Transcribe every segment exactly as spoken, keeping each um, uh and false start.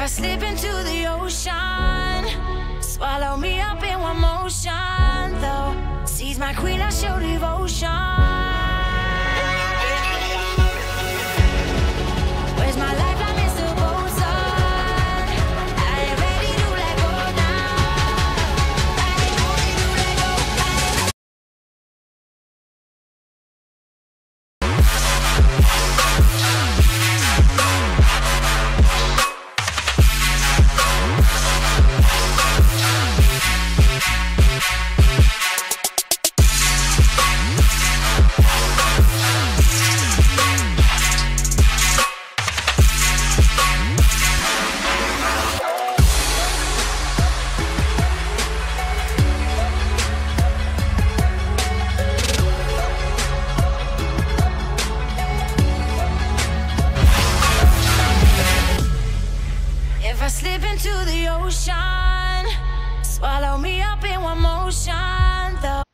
I slip into the ocean, swallow me up in one motion, though. Seize my queen, I show devotion. Where's my lifeline, Mister Bosun? I ain't ready to let go now. I ain't ready to let go. If I slip into the ocean, swallow me up in one motion, though.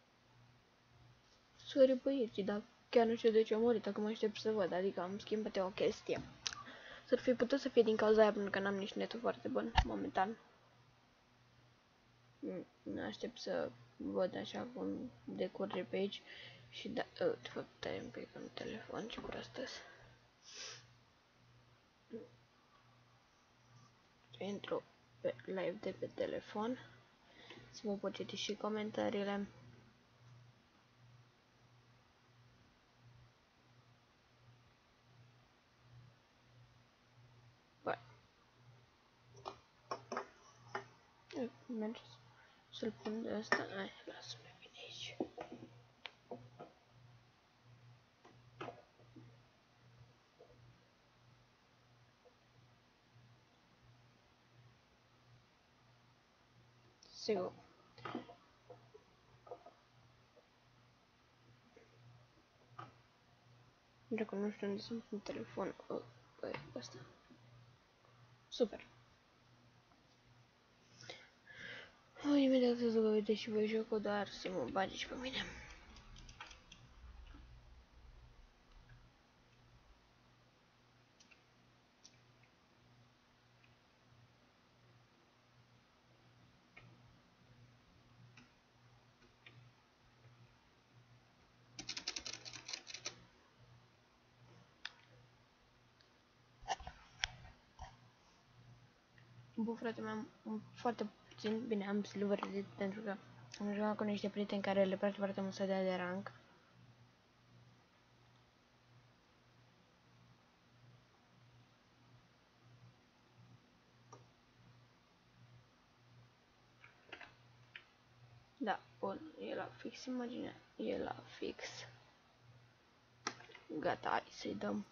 Sorry băieții, dar chiar nu știu de ce am murit, acum aștept să văd, adică am schimbat eu o chestie. S-ar fi putut să fie din cauza aia, pentru că n-am nici netul foarte bun, momentan. Aștept să văd așa cum decurge pe aici și da, uh, de fapt, stai un pic în telefon, ce gură astăzi. Intru pe live de pe telefon, să mă pot citi și comentariile. Bă, merge să-l pun de asta, hai, lasă-mă bine aici. Sigur. Dacă nu știu unde să-mi pun telefon, oh, băi, asta. Super. O, imediat să vă vedeți și voi jocul, dar să mă bage și pe mine. Bă, frate, mi-am foarte puțin, bine, am silver edit pentru că am jucat cu niște prieteni care le place foarte mult să dea de rank. Da, bun, e la fix imaginea, e la fix. Gata, hai să-i dăm.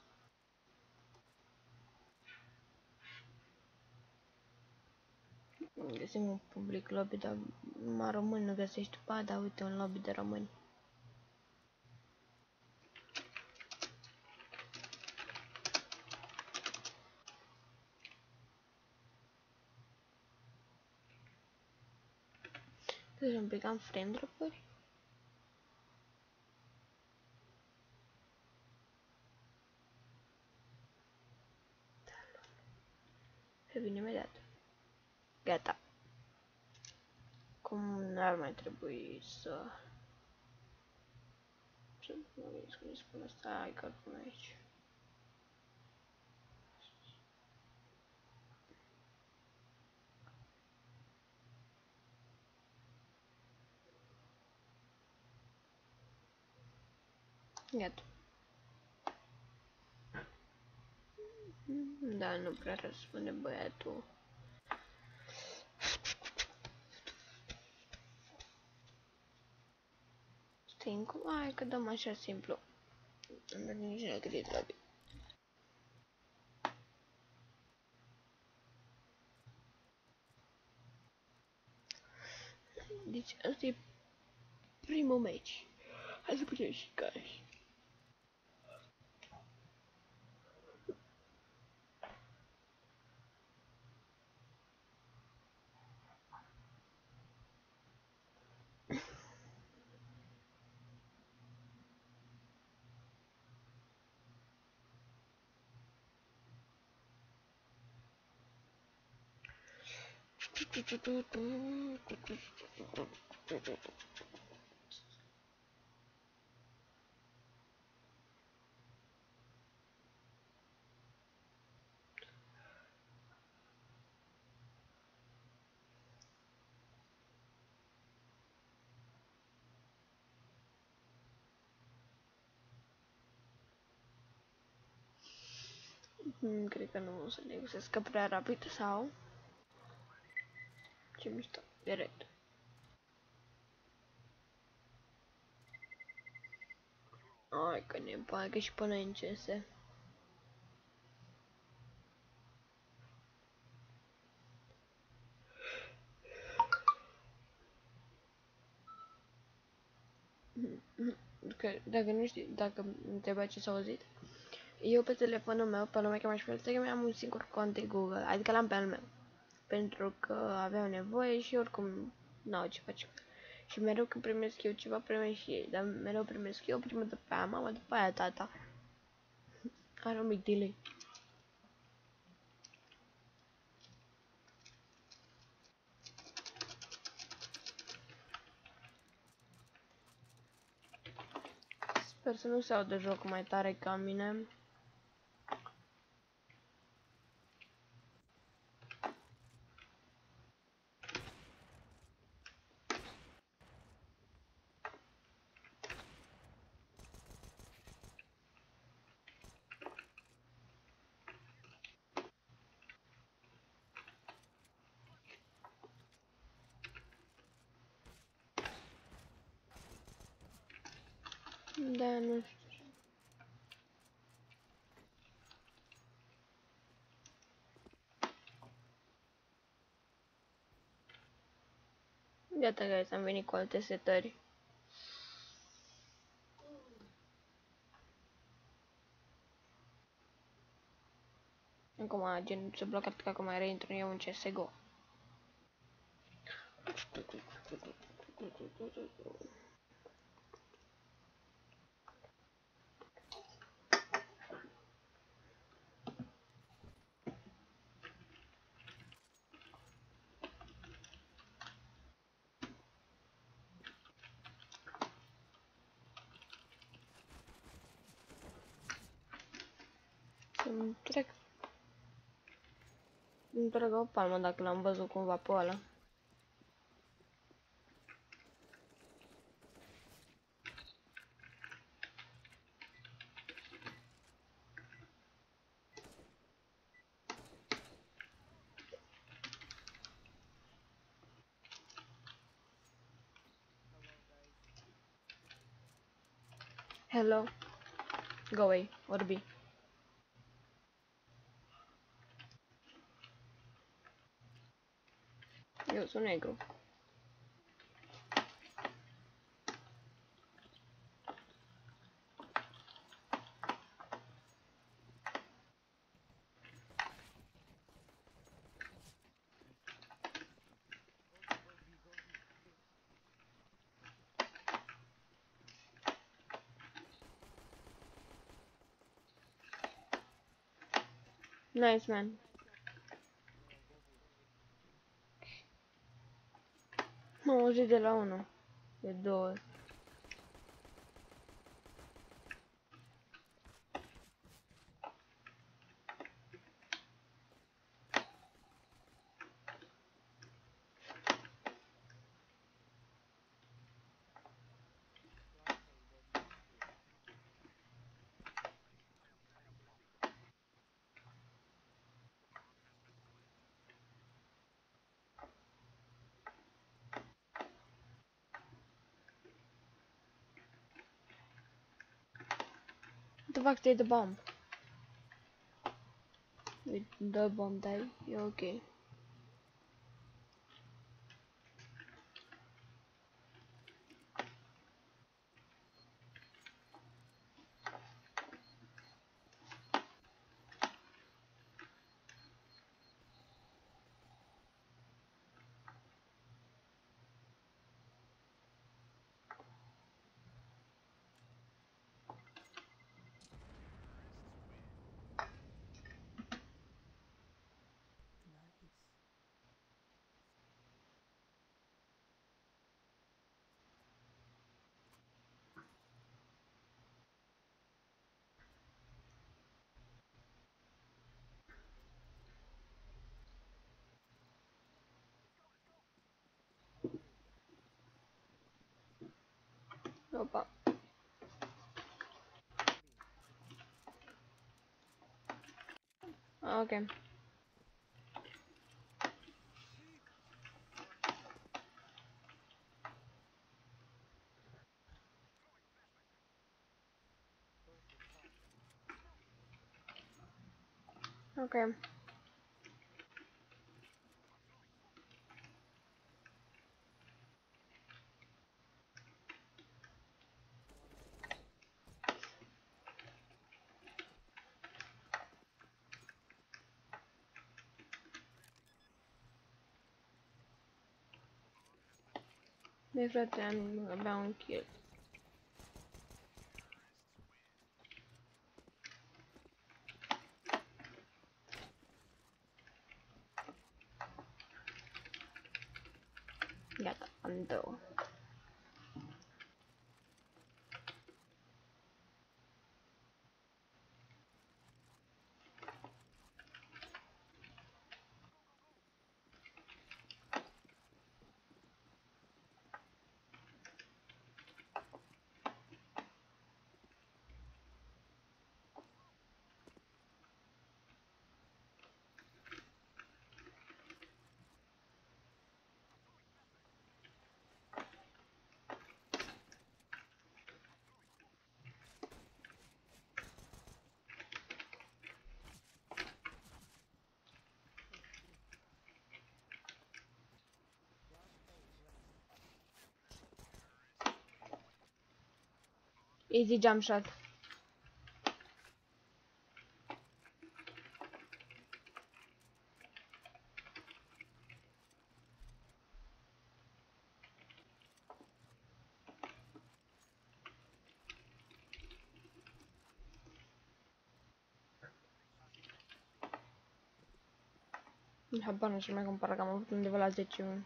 Găsim un public lobby, dar numai români nu găsești. Ba, da, uite, un lobby de români. Deci un pic am frame drop-uri. Revin imediat. Gata. Cum n-ar mai trebui să... Ce nu vezi cum îi spun asta? Hai că pun aici. Gata. Da, nu prea răspunde băiatul. Stai cum? Hai că dăm așa simplu. Nu nici nu gândit la bine. Deci asta e primul meci. Hai să punem și cași. Hmm, cred că nu o să le găsesc prea rapid sau... Ce mișto, direct. Ai că ne bagă și până în C S. Că, dacă nu știi, dacă îmi întreba ce s-a auzit, eu pe telefonul meu, pe lumea cheamă și pe Instagram, am un singur cont de Google, adică l-am pe al meu. Pentru că aveau nevoie și oricum n-au ce face. Și mereu când primesc eu ceva, primesc și ei, dar mereu primesc eu, prima după aia mama, după aia tata. Are un mic delay. Sper să nu se audă jocul mai tare ca mine. Da, nu știu. Iată guys, am venit cu alte setări. Acum, gen, se blocat că acum reintru eu în C S G O. Îmi trec. Îmi trec o palmă dacă l-am văzut cumva pe ăla. Hello. Go away, orbi. Eu sunt negru. Nice, man. M-am auzit de la unul. De două ori. What the fuck, stay the bomb? With the bomb die, you're okay. Opa. Ok. Ok. Băi frate, am abia un kill. Gata, am două. Easy jump shot. Habar nu știu mai compara că am avut undeva la zece uni.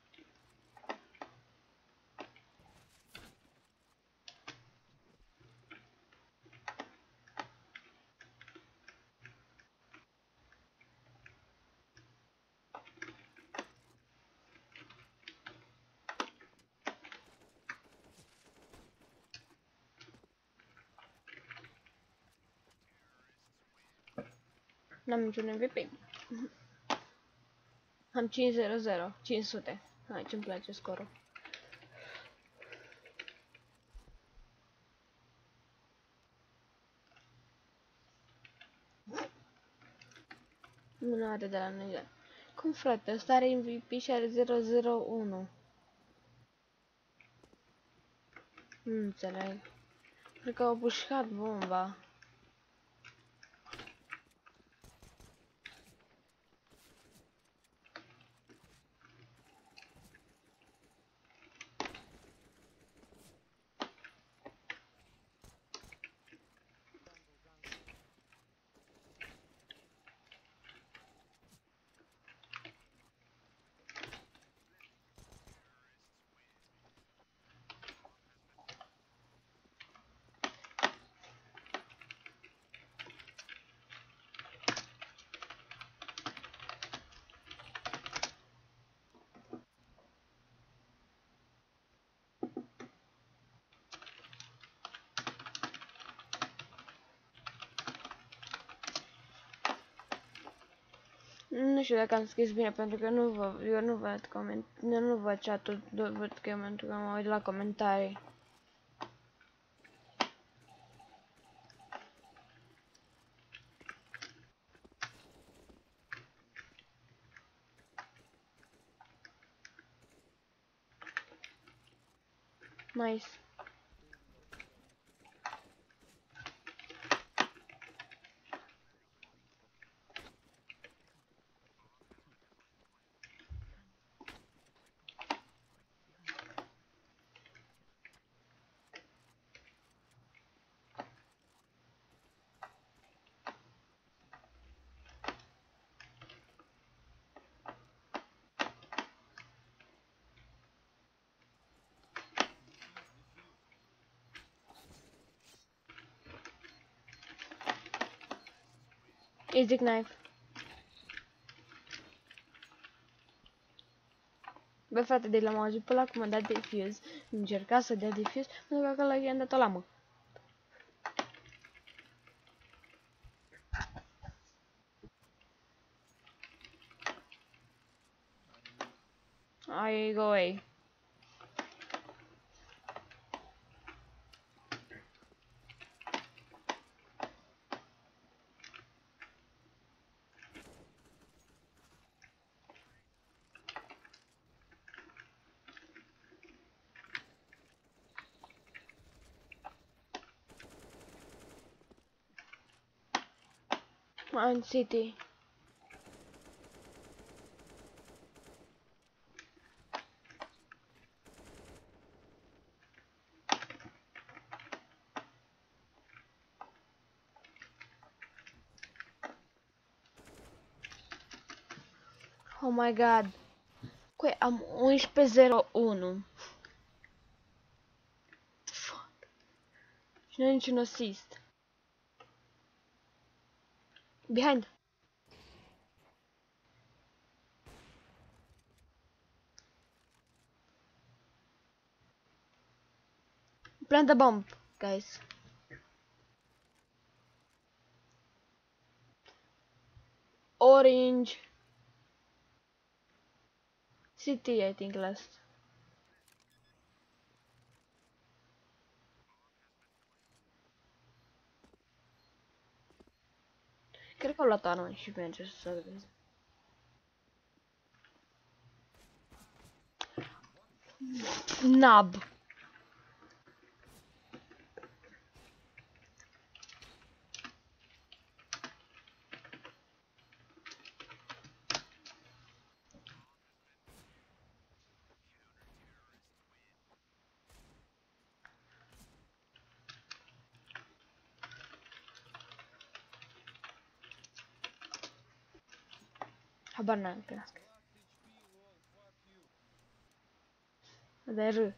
N-am niciun M V P. Am cinci zero zero, cinci sute. Hai, ce-mi place scorul. Nu are de la noi. Cum frate, ăsta are M V P și are zero zero unu. Nu înțeleg. Cred că au pușcat bomba. Nu știu dacă am scris bine, pentru că nu vă, eu nu văd coment, eu nu văd chat-ul, văd că pentru că mă uit la comentarii. Nice. Easy knife. Bă frate, de l-am auzit pe ăla cum a dat defuse Încerca să dea defuse, pentru că acolo i-am dat-o la mă. I go away. Man City. Oh my god. Coi, am unsprezece zero unu. Fuck. Și nu e niciun assist. Behind. Plant the bomb, guys. Orange. City, I think, last. Cred că au luat armă și merge să salveze. Nab. Habar n-am pe asta. De R.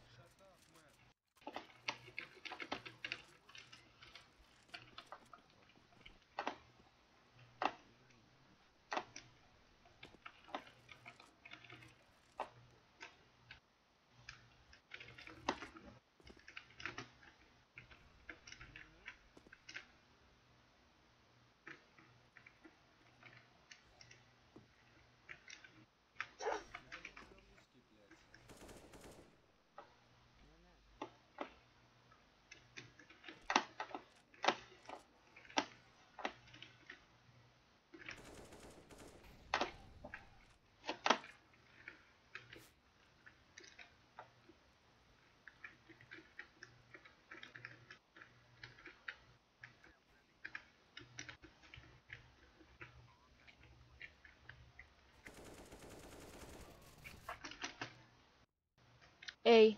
A.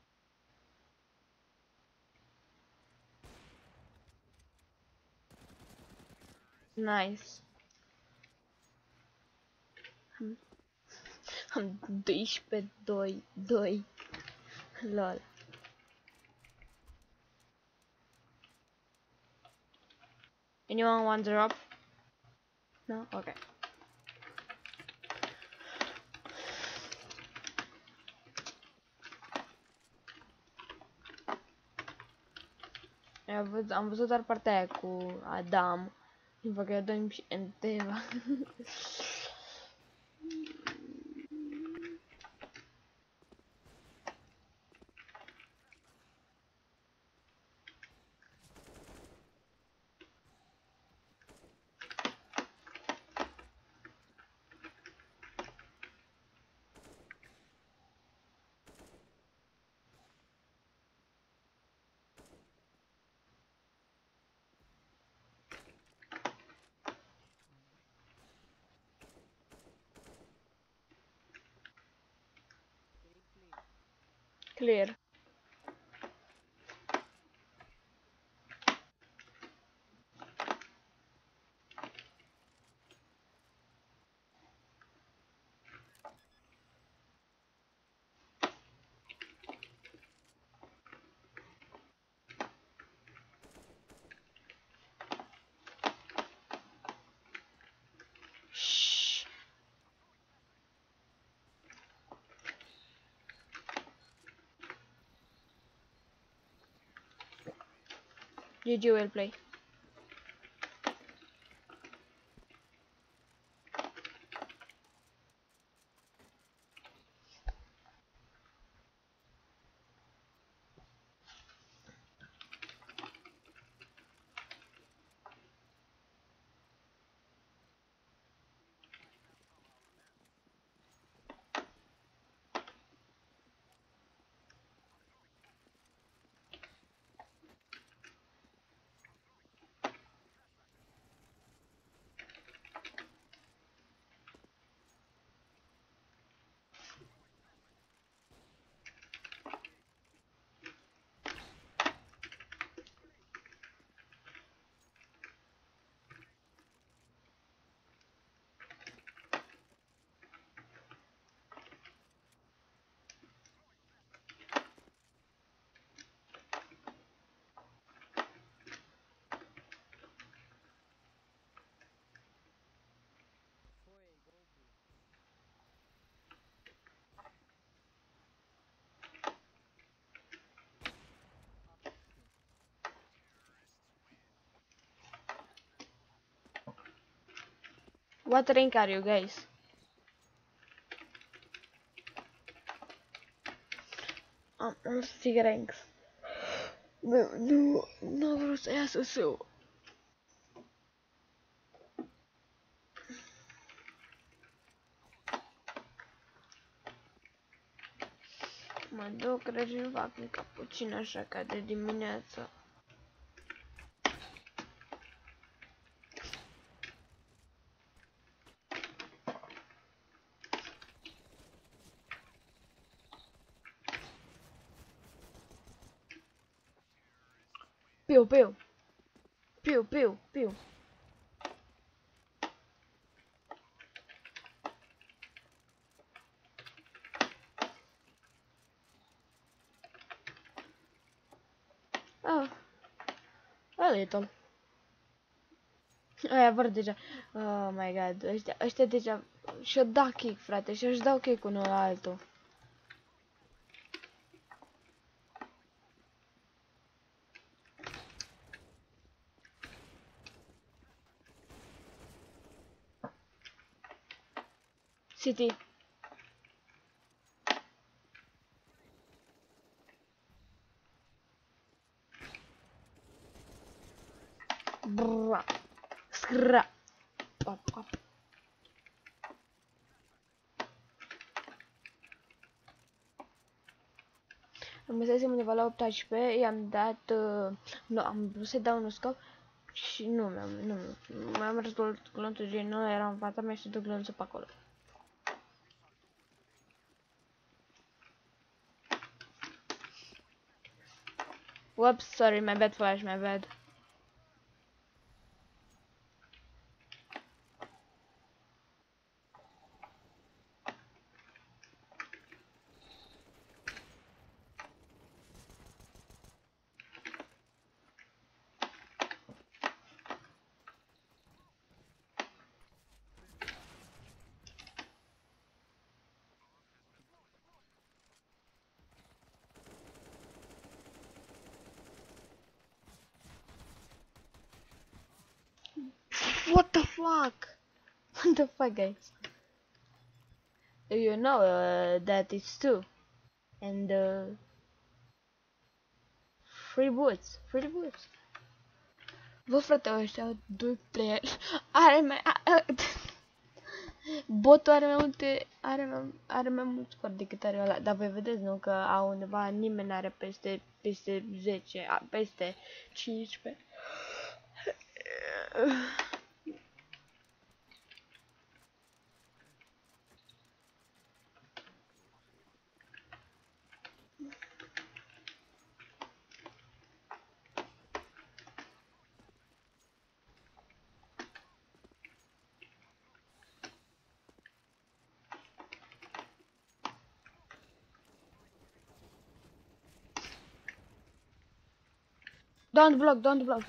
Nice. Am, am doisprezece doi doi. Lol. Anyone want drop? No? Okay. Am văzut, am văzut doar partea aia cu Adam. Din păcate dăm și Enteva. Clear. Shh. G G, well play. What rank are you guys? Am am să zic ranks. Nu, nu, nu vreau să iasă său. Mă duc, Regin, fac un cappuccino așa ca de dimineață. Piu, piu. Piu, piu, piu. Oh, a little. Aia vor deja. Oh my god, ăștia, ăștia deja și-o da kick, frate, și-și dau kick unul la altul. City. Bra. Scra. Pap, pap. Am găsesc undeva la optsprezece, i-am dat, uh, nu, am vrut să dau un scop și nu mi-am, nu, mi-am războlat glonțul gen, nu era în fața mea și duc glonțul pe acolo. Whoops, sorry, my bad flash, my bad. What the fuck? What the fuck, guys? You know uh, that it's two. And uh, free boots. Free boots. Bă, frate, ăștia au doi player. Are mai... Botul are mai multe... Are mai, are mai mult scor decât are ăla. Dar voi vedeți, nu? Că au undeva... Nimeni n-are peste... Peste zece. A, peste cincisprezece. Don't block, don't block.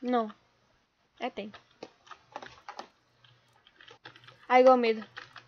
No, I think. I go mid.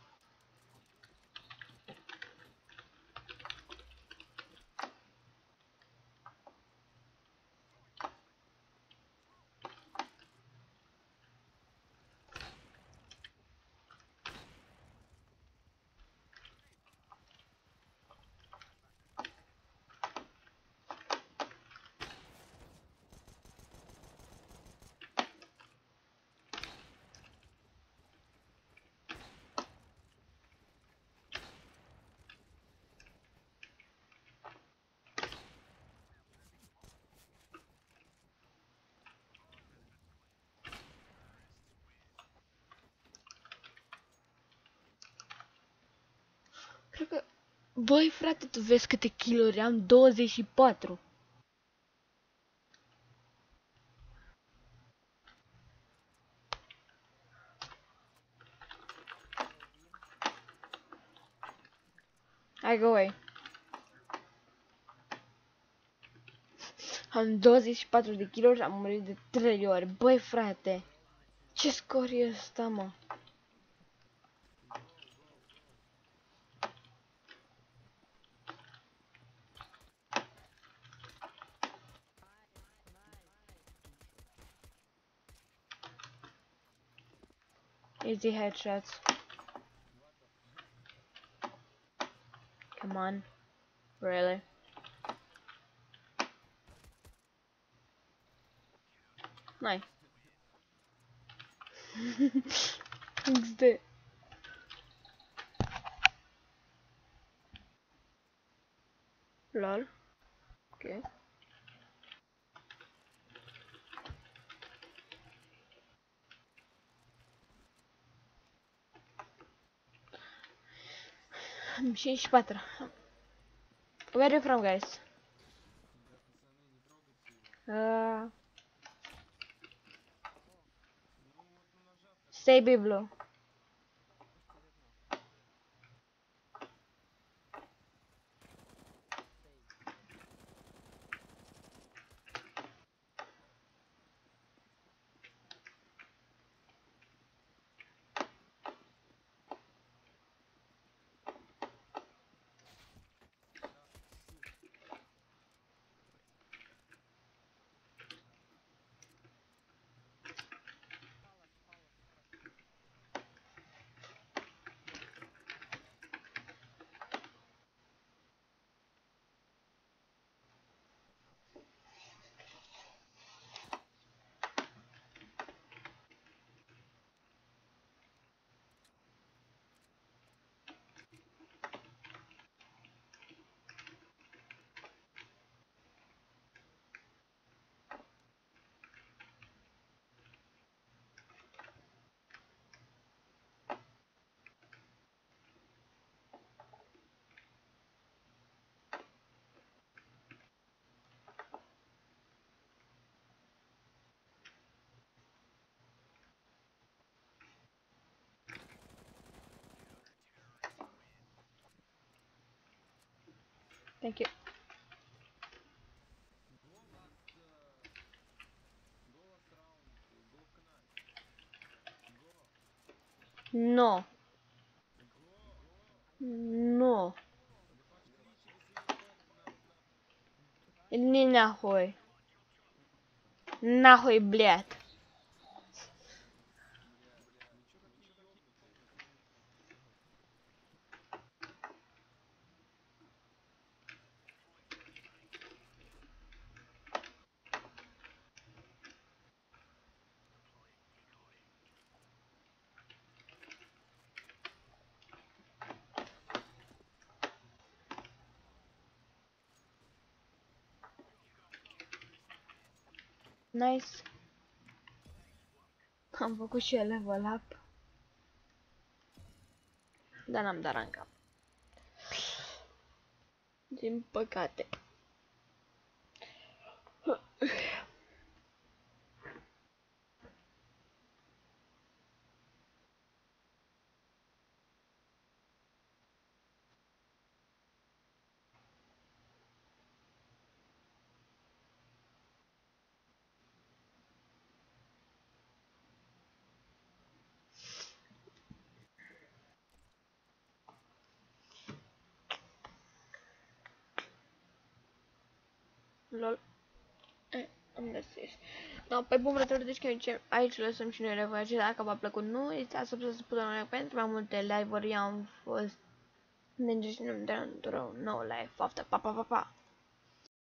Cred că... Băi, frate, tu vezi câte kill-uri am? douăzeci și patru. I go away. Am douăzeci și patru de kill-uri, am murit de trei ori. Băi, frate, ce scor e ăsta, mă? Easy headshots. Come on. Really? Nice. X D. Lol. Okay. Am cincizeci și patru. Where are you from, guys? Uh, Stay Biblo. Thank you. No. No. Не нахуй. Нахуй, блядь. Nice. Am făcut și eu level up. Dar n-am dat rank up. Din păcate. Lol. Eh, am găsit. No, pe bun frăților, deci că aici, aici lăsăm și noi revoiace. Dacă v-a plăcut, nu uitați să apăsați butonul like pentru mai multe live-uri. Am fost... Ne întâlnim într-un nou live. Poftă, pa, pa, pa, pa!